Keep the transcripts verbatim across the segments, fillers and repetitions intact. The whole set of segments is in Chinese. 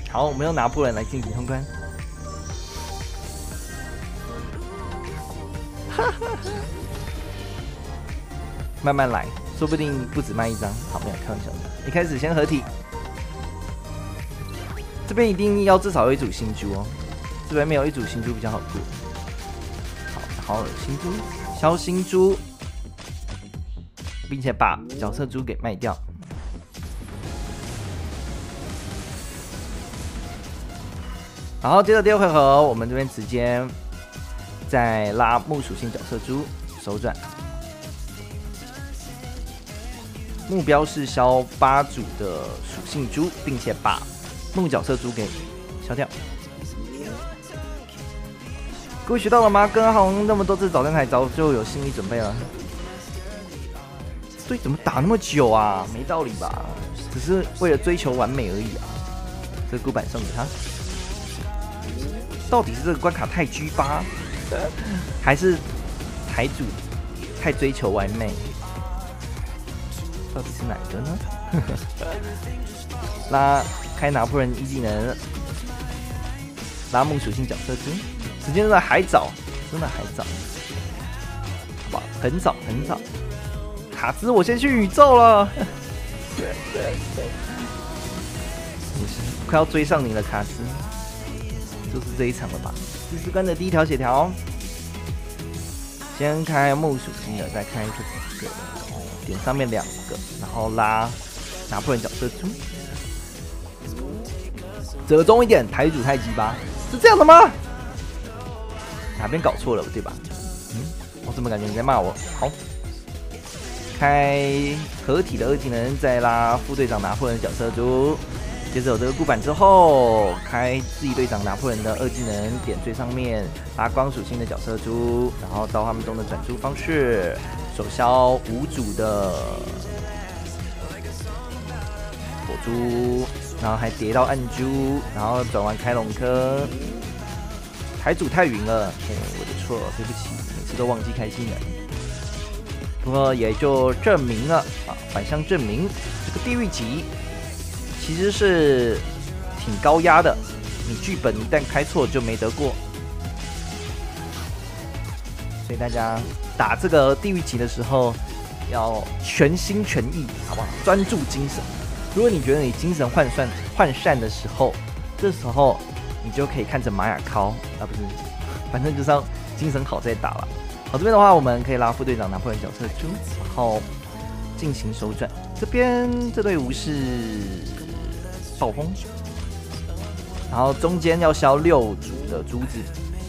好，我们用拿破仑来进行通关。慢慢来，说不定不止卖一张。好，没有开玩笑的。一开始先合体，这边一定要至少有一组新珠哦。这边没有一组新珠比较好过。好，然后新珠消新珠，并且把角色珠给卖掉。然后接着第二回合，我们这边直接再拉木属性角色珠手转。目标是消八组的属性珠，并且把木角色珠给消掉。各位学到了吗？跟好那么多次早餐台早就有心理准备了。对，怎么打那么久啊？没道理吧？只是为了追求完美而已啊！这个孤板送给他。到底是这个关卡太 G 八，还是台主太追求完美？到底是哪个呢？拉开拿破仑一技能，拉木属性角色珠，时间真的还早，真的还早，好吧，很早很早。卡兹，我先去宇宙了，也是快要追上你了，卡兹，就是这一场了吧？第四关的第一条血条，先开木属性的，再开这个。点上面两个，然后拉拿破仑角色珠，折中一点，台主太鸡巴，是这样的吗？哪边搞错了对吧？嗯，我怎么感觉你在骂我？好，开合体的二技能，再拉副队长拿破仑角色珠，接着有这个固板之后，开自己队长拿破仑的二技能，点最上面拉光属性的角色珠，然后召唤中的转珠方式。手消五组的火珠，然后还叠到暗珠，然后转完开龙科。台主太晕了，哦，我的错，对不起，每次都忘记开技能。不过也就证明了啊，反向证明这个地狱级其实是挺高压的，你剧本一旦开错就没得过。所以大家打这个地狱级的时候，要全心全意，好不好？专注精神。如果你觉得你精神涣散、涣散的时候，这时候你就可以看着玛雅考啊，不是，反正就是要精神好再打了。好，这边的话，我们可以拉副队长拿破仑角色珠，然后进行手转。这边这队伍是暴风，然后中间要消六组的珠子。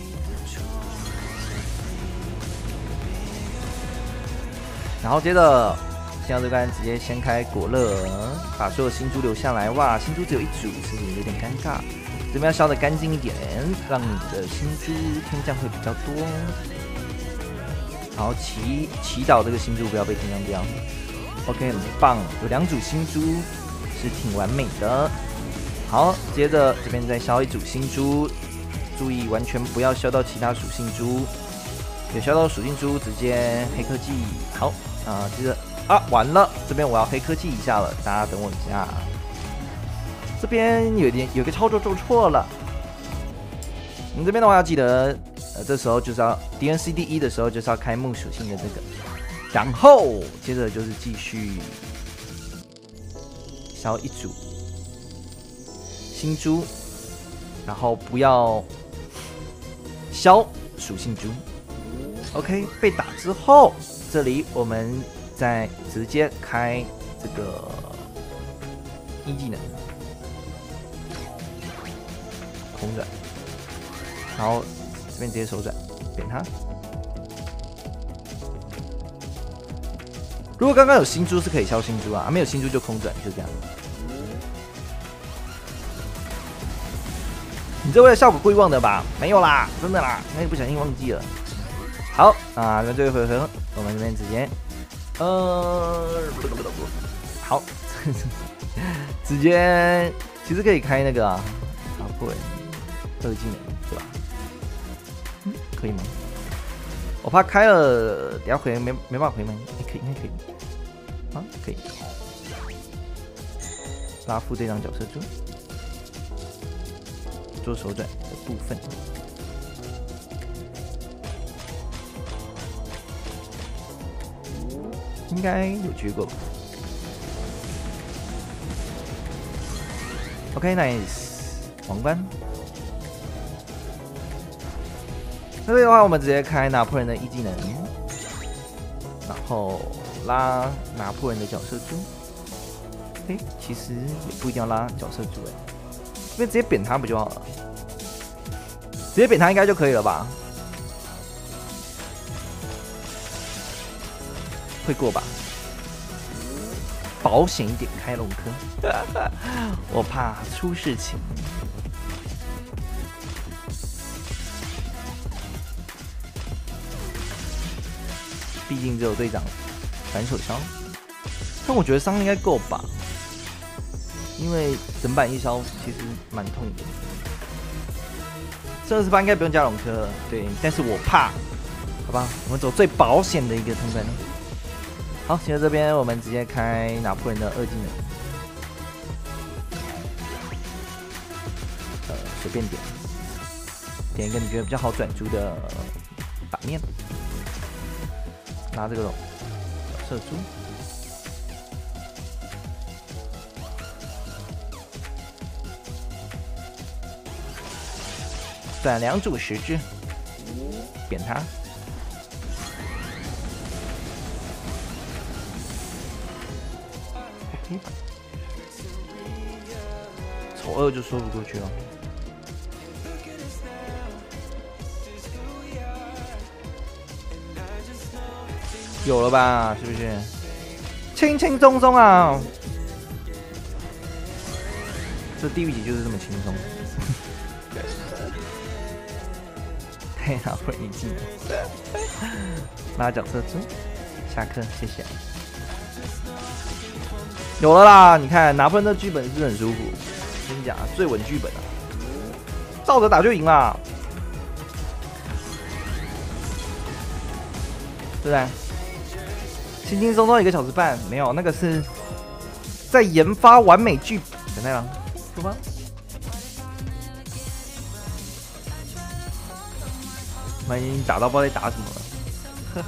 然后接着，现在这关直接先开果乐，把所有新珠留下来。哇，新珠只有一组，是不是有点尴尬？这边要消得干净一点，让你的新珠天降会比较多。然后祈祈祷这个新珠不要被天降掉。OK， 很棒，有两组新珠是挺完美的。好，接着这边再消一组新珠，注意完全不要消到其他属性珠。有消到属性珠，直接黑科技。好。啊，接着啊，完了，这边我要黑科技一下了，大家等我一下。这边有点有个操作做错了，你这边的话要记得，呃，这时候就是要 D N C 第一的时候就是要开木属性的这个，然后接着就是继续消一组新珠，然后不要消属性珠。OK， 被打之后。这里我们再直接开这个一技能空转，然后这边直接手转点它。如果刚刚有新珠是可以消新珠啊，啊没有新珠就空转，就这样。你这为了效果故意忘的吧？没有啦，真的啦，那不小心忘记了。好啊，那这一回合我们这边直接，呃，好，直接其实可以开那个啊，拿破仑二技能，对吧？嗯，可以吗？我怕开了，等下回没没办法回门，欸、可以，应该可以，啊，可以，拉副队长角色珠， 做手转的部分。应该有学过吧 ？OK nice， 皇冠。那这个的话，我们直接开拿破仑的一技能，然后拉拿破仑的角色珠。哎、欸，其实也不一定要拉角色珠哎，因为直接扁他不就好了？直接扁他应该就可以了吧？会过吧？保险一点开龙科，我怕出事情。毕竟只有队长反手枪，但我觉得伤应该够吧，因为整版一烧其实蛮痛的。这二十八应该不用加龙科了，对，但是我怕，好吧，我们走最保险的一个通关。好，现在这边我们直接开拿破仑的二技能，呃，随便点，点一个你觉得比较好转珠的打面。拿这个角色珠，转两组十只，扁他。OK 吧，丑二就说不过去了。有了吧？是不是？轻轻松松啊！这地狱级就是这么轻松。太拿破仑一技能，拿角色珠，下课，谢谢。有了啦！你看拿破仑的剧本是不是很舒服？跟你讲，最稳剧本啊，照着打就赢啦，对不对？轻轻松松一个小时半，没有那个是在研发完美剧本。等待了，出发。我们已经打到不知道在打什么了。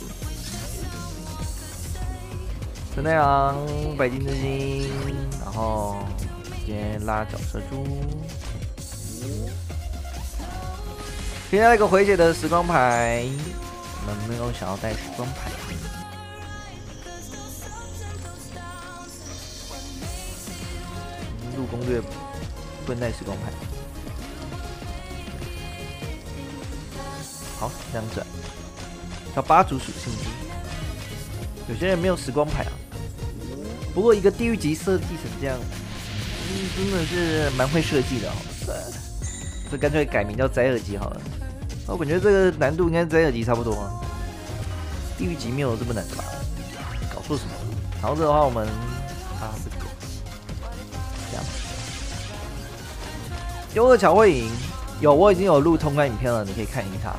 陈太郎、白金之星，然后先拉角色珠，现在一个回血的时光牌，我们没有想要带时光牌。入攻略不能带时光牌。好，这样转，要八组属性机。有些人没有时光牌啊，不过一个地狱级设计成这样，嗯，真的是蛮会设计的哦。这干脆改名叫灾厄级好了。我感觉这个难度应该灾厄级差不多啊，地狱级没有这么难吧？搞错什么？然后这的话，我们啊这个这样，有二巧会赢。有，我已经有录通关影片了，你可以看一下。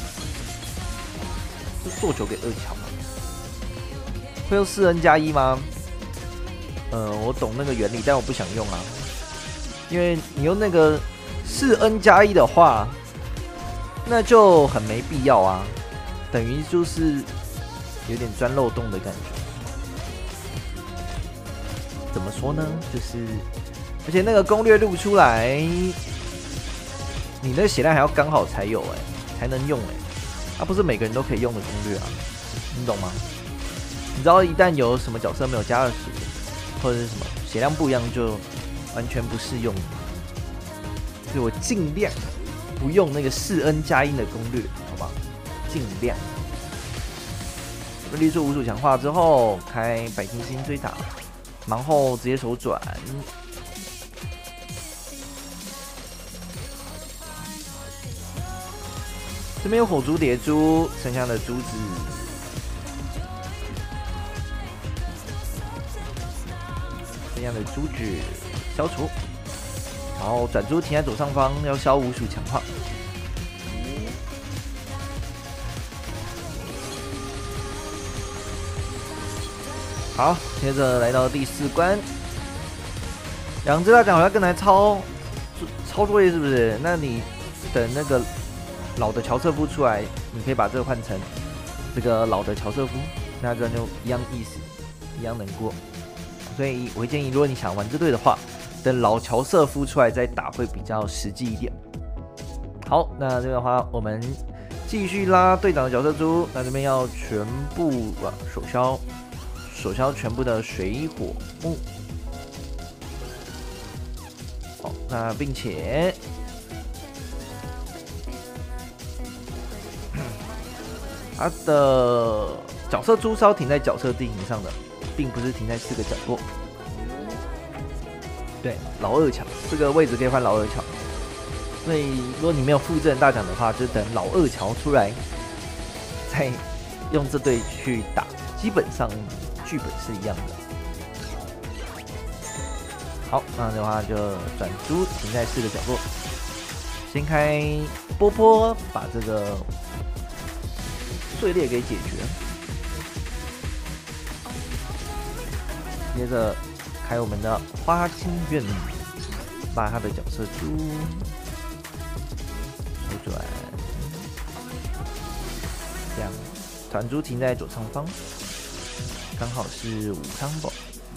是做球给二巧吗？会用四 N 加一吗？呃，我懂那个原理，但我不想用啊，因为你用那个四 N 加一的话，那就很没必要啊，等于就是有点钻漏洞的感觉。怎么说呢？就是，而且那个攻略录出来，你那个血量还要刚好才有哎、欸，才能用哎、欸，它、啊、不是每个人都可以用的攻略啊，你懂吗？你知道一旦有什么角色没有加二十，或者是什么血量不一样，就完全不适用。所以我尽量不用那个四 N 加一的攻略，好不好？尽量。立出五组强化之后，开百金星追打，然后直接手转。这边有火珠、蝶珠，剩下的珠子。这样的珠子消除，然后转珠停在左上方，要消五属强化。好，接着来到第四关，两只大奖好像更来超超抄作业是不是？那你等那个老的乔瑟夫出来，你可以把这个换成这个老的乔瑟夫，那这样就一样意思，一样能过。所以我会建议，如果你想玩这队的话，等老乔瑟夫出来再打会比较实际一点。好，那这边的话，我们继续拉队长的角色猪。那这边要全部啊手消，手消全部的水火木。好，那并且它的角色猪是要停在角色地形上的，并不是停在四个角落。对，老二桥这个位置可以换老二桥。所以如果你没有附赠大奖的话，就等老二桥出来，再用这队去打，基本上剧本是一样的。好，那的话就转猪停在四个角落，先开波波把这个碎裂给解决，接着开我们的花心院，把他的角色猪手转，这样转猪停在左上方，刚好是五康宝。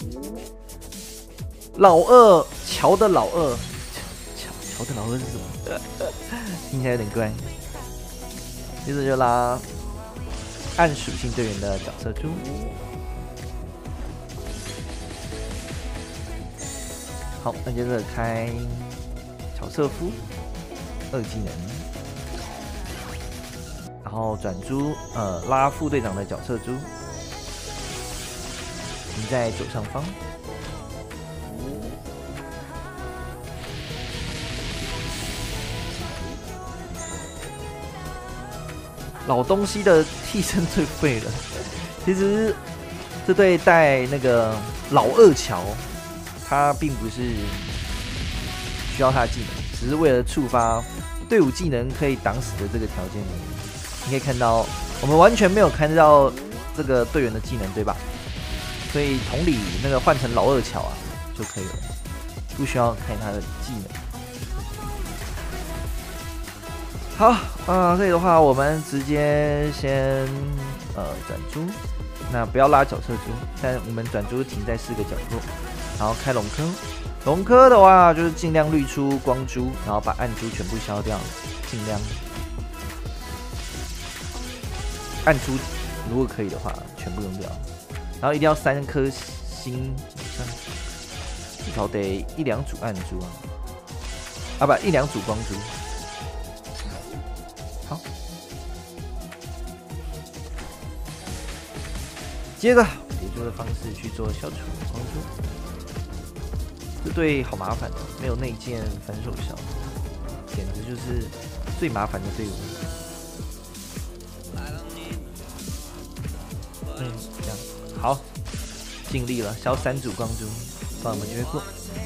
老二乔的老二，乔乔的老二是什么？听起来有点怪。接着就拉暗属性队员的角色猪。好，那接着开乔瑟夫二技能，然后转猪呃拉副队长的角色猪，停在左上方。老东西的替身最废了。其实这队带那个老二乔，他并不是需要他的技能，只是为了触发队伍技能可以挡死的这个条件。你可以看到，我们完全没有看到这个队员的技能，对吧？所以同理，那个换成老二乔啊就可以了，不需要看他的技能。好啊、呃，这里的话，我们直接先呃转猪，那不要拉角色猪，但我们转猪停在四个角落，然后开龙科。龙科的话就是尽量滤出光珠，然后把暗珠全部消掉，尽量暗珠如果可以的话全部用掉，然后一定要三颗星以上，至少得一两组暗珠啊，啊不一两组光珠。好，接着辅助的方式去做消除光珠。这队好麻烦的，没有内建反手消，简直就是最麻烦的队伍。嗯，这样好，尽力了，消三组光珠，帮我们就会过。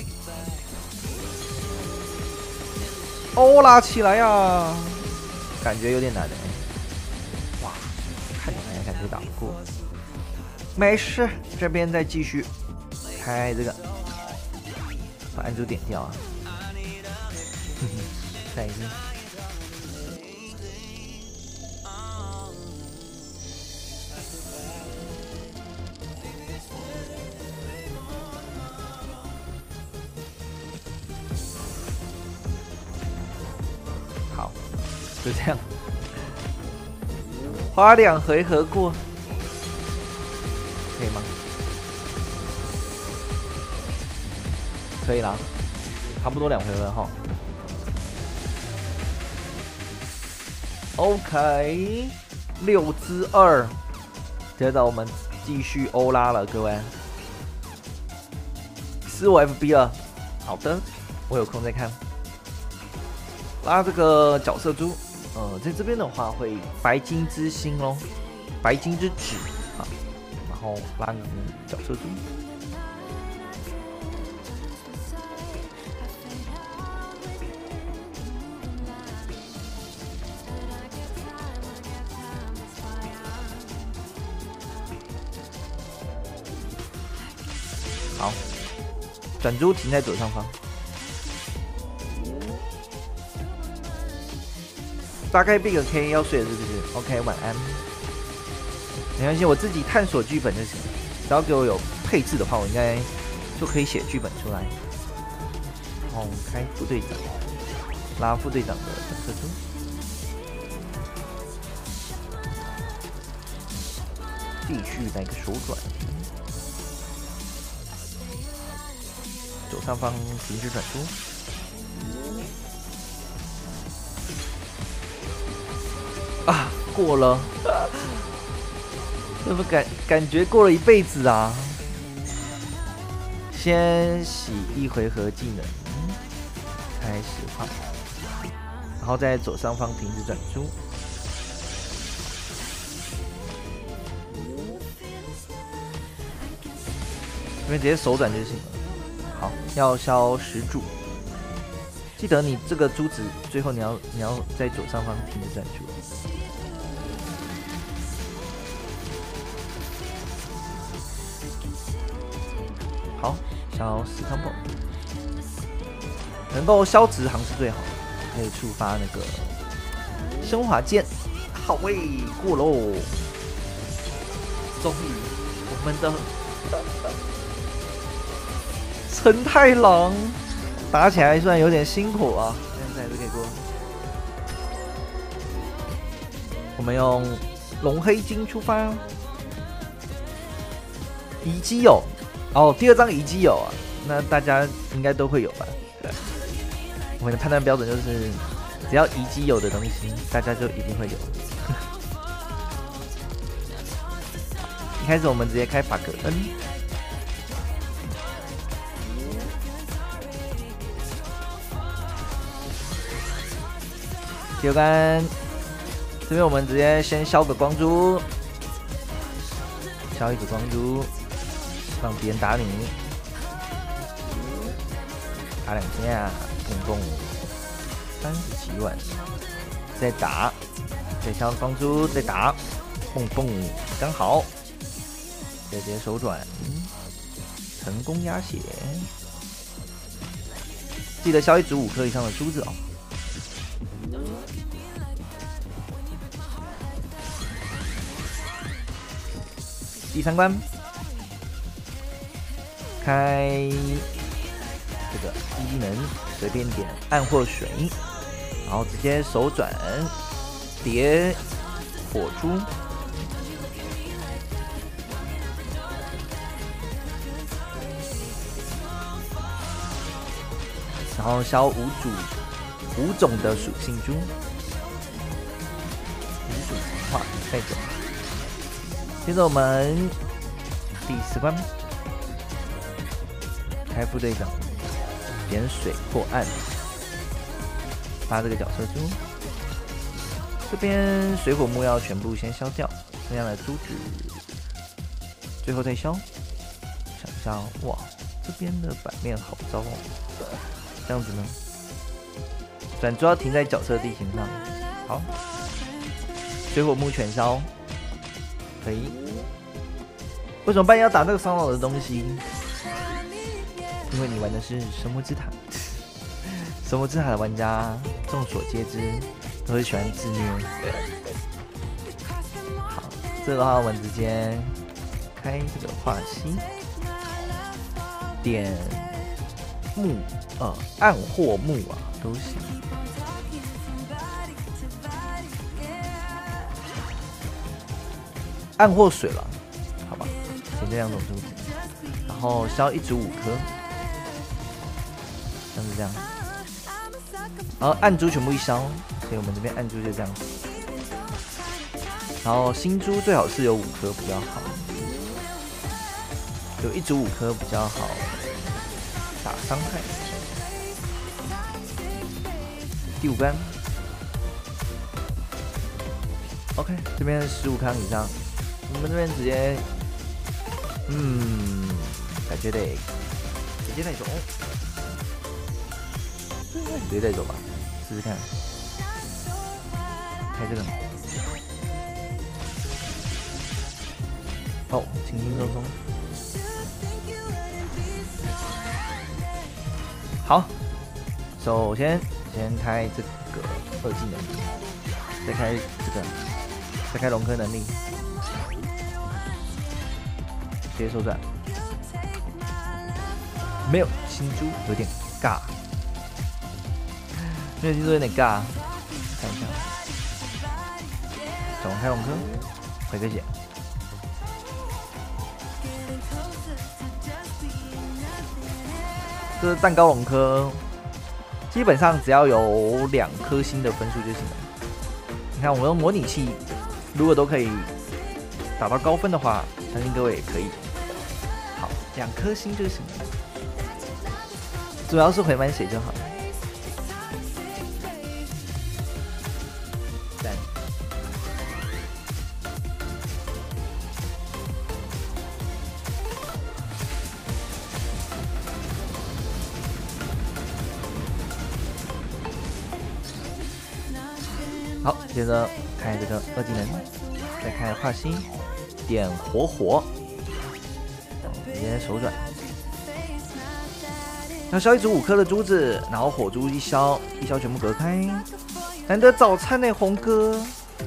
欧拉起来呀、啊！感觉有点难的、欸，哇，看起来感觉打不过。没事，这边再继续开这个。把暗珠点掉啊！哼哼，再一次。好，就这样，花两回合过，可以吗？可以啦，差不多两回合哈。OK， 六之二，接着我们继续欧拉了，各位。是我 F B 了，好的，我有空再看。拉这个角色珠，呃，在这边的话会白金之星咯，白金之指啊，然后拉个角色珠。好，转珠停在左上方。 大概 Big K 要睡了是不是 ？OK， 晚安。没关系，我自己探索剧本就行了。只要给我有配置的话，我应该就可以写剧本出来。然后开副队长，拉副队长的本特猪。继续来个手转，左上方停止转出。啊，过了，怎么感感觉过了一辈子啊？先洗一回合技能，开始画，然后在左上方停止转出。这边直接手转就行了。好，要消十注，记得你这个珠子最后你要你要在左上方停止转出。好，消十汤爆，能够消直航是最好的，可以触发那个升华剑。好喂，过喽！终于，我们的陈太郎打起来虽然有点辛苦啊，但是还是可以过。我们用龙黑金出发，遗迹有哦，第二张遗迹有啊，那大家应该都会有吧？我们的判断标准就是，只要遗迹有的东西，大家就一定会有。一开始我们直接开法格恩。第二杆，这边我们直接先消个光珠，消一个光珠，让别人打你，打两下，蹦蹦，三十七万，再打，再消光珠，再打，蹦蹦，刚好，再直接手转，成功压血，记得消一组五颗以上的珠子哦。第三关，开这个一技能，随便点暗或水，然后直接手转叠火珠，然后消五组五种的属性珠，五种强化带走。接着我们第四关，开副队长，点水或暗，发这个角色珠。这边水火木要全部先消掉，这样的珠子最后再消。想一下，哇，这边的版面好糟哦。这样子呢，转珠要停在角色地形上。好，水火木全消。可以，为什么半夜要打这个烧脑的东西？因为你玩的是神魔之塔，神魔之塔的玩家众所皆知，都会喜欢自虐。好，这个的话我们直接开这个化息，点木呃暗或木啊都行。暗或水了，好吧，点这两种珠子，然后消一组五颗，像是这样，然后暗珠全部一消，所以我们这边暗珠就这样子，然后新珠最好是有五颗比较好，有一组五颗比较好打伤害。第五关 ，OK， 这边十五康以上。我们这边直接，嗯，感觉得直接带走，直接带走吧，试试看，开这个，哦，轻轻松松，好，首先先开这个二技能。 再开这个，再开龙科能力，直接手转。没有新珠，有点尬，没有新珠有点尬，看一下，总开龙科，回个血。这是蛋糕龙科，基本上只要有两颗星的分数就行了。你看，我们用模拟器，如果都可以打到高分的话，相信各位也可以。好，两颗星就行了，主要是回满血就好。赞。好，接着开这个二技能，再开化心，点火火，直接手转，要消一组五颗的珠子，然后火珠一消，一消全部隔开。难得早餐呢，红哥。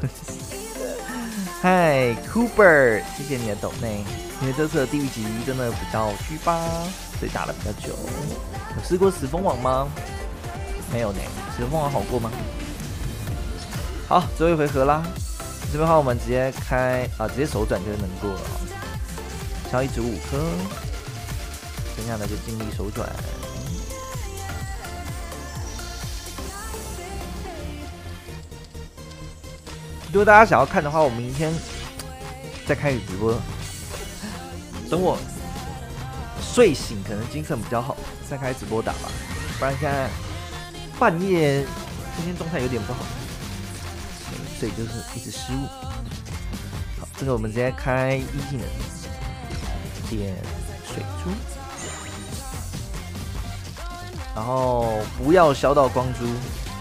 嗨 ，Cooper， 谢谢你的抖内，因为这次的地狱级真的比较虚吧，所以打了比较久。有试过死蜂王吗？没有呢，死蜂王好过吗？好，最后一回合啦。这边的话，我们直接开啊，直接手转就能过了。消一组五颗，剩下的就尽力手转。如果大家想要看的话，我明天再开直播。等我睡醒，可能精神比较好，再开直播打吧。不然现在半夜今天状态有点不好。所以就是一直失误。好，这个我们直接开一技能，点水珠，然后不要消到光珠。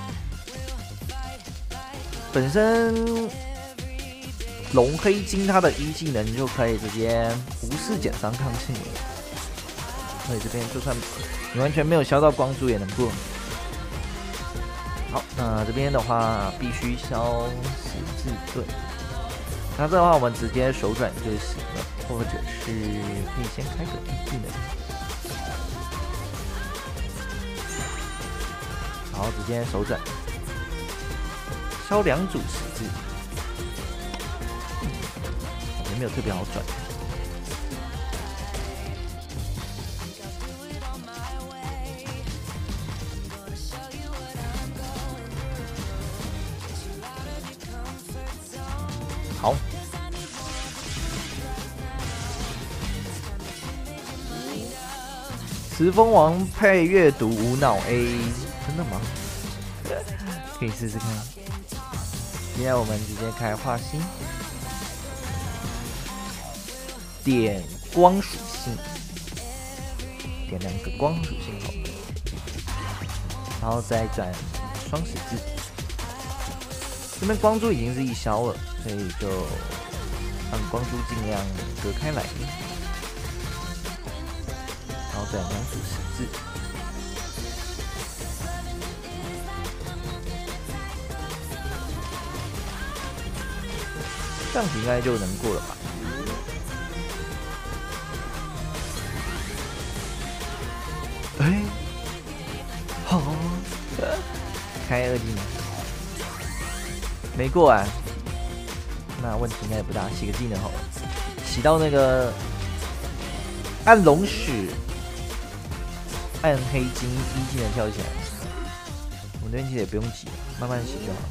本身龙黑金它的一技能就可以直接无视减伤抗性了，所以这边就算你完全没有消到光珠也能过。好，那这边的话必须消十字盾，那这的话我们直接手转就行了，或者是可以先开个一技能，然后直接手转消两组十字，也没有特别好转。好，石蜂王配阅读无脑 A， 真的吗？可以试试看。现在我们直接开化心，点光属性，点两个光属性好了，然后再转双十字。这边光珠已经是一消了，所以就让光珠尽量隔开来，然后再两组十字。这样子应该就能过了吧？哎，好，开二技能。没过啊，那问题应该也不大，洗个技能好了，洗到那个暗龙矢、暗黑金一技能跳起来。我们这边其实也不用急，慢慢洗就好了。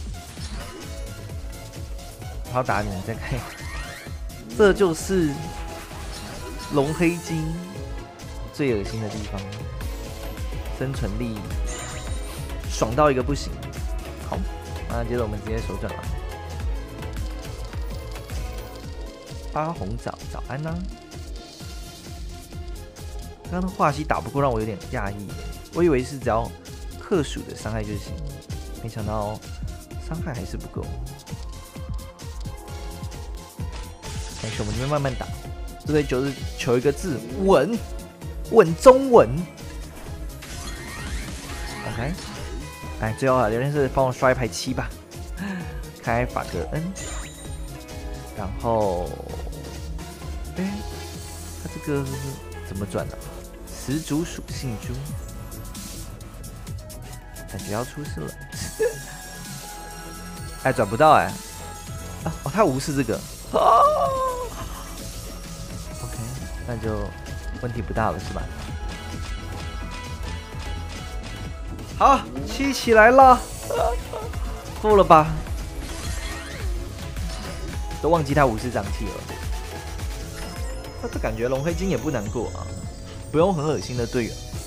好打你再开，这就是龙黑金最恶心的地方，生存力爽到一个不行。好。那接着我们直接手转了。八红枣，早安呢、啊。刚刚的化息打不过，让我有点讶异，我以为是只要克数的伤害就行，没想到伤害还是不够。但是我们这边慢慢打，这边就是求一个字稳，稳中稳。OK。哎，最后啊，刘天是帮我刷一排七吧。 开法格恩，然后，哎，它这个怎么转呢、啊？雌族属性猪，感觉要出事了。哎，转不到哎、啊！哦，他无视这个。哦 OK， 那就问题不大了，是吧？好，七起来了，够了吧？都忘记他无视瘴气了。那这感觉龙黑金也不难过啊，不用很恶心的队员。